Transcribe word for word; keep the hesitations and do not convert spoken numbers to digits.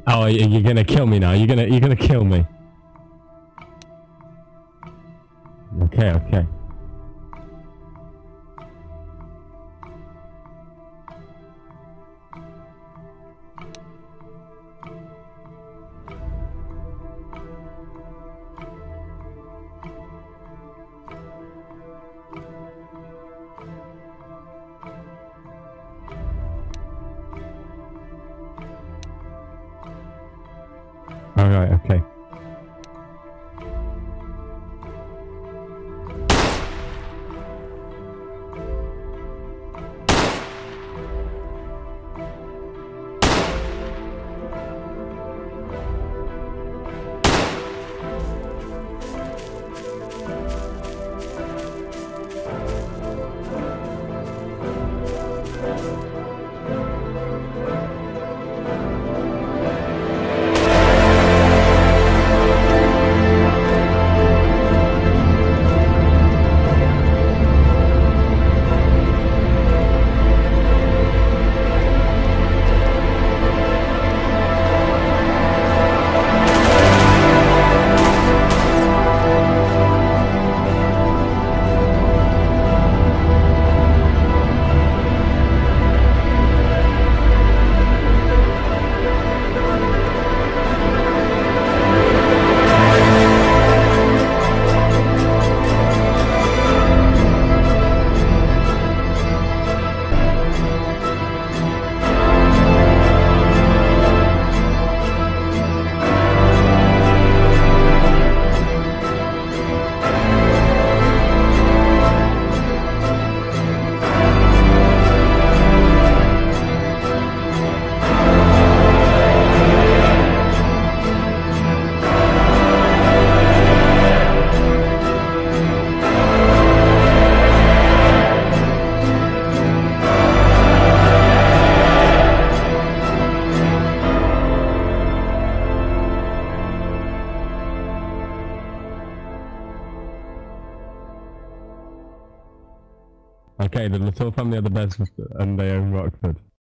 Oh, you- you're gonna kill me now. You're gonna, you're gonna kill me. Okay, okay. Alright, okay. Okay, the Latour family are the best and they own Rockford.